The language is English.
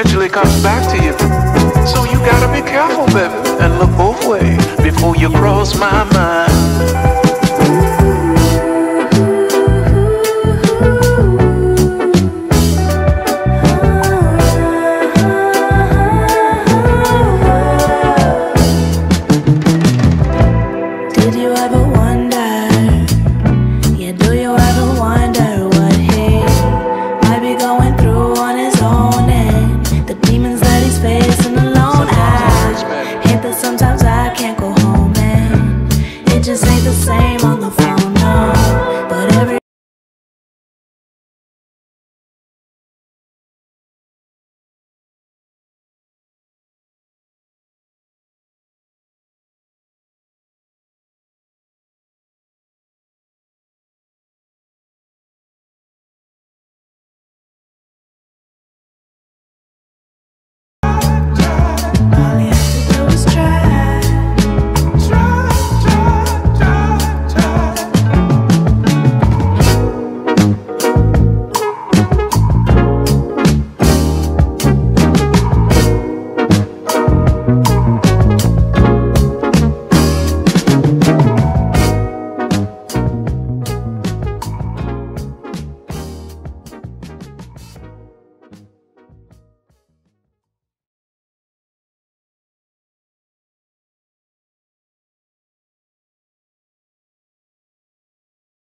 eventually comes back to you. So you gotta be careful, baby, and look both ways before you cross my mind.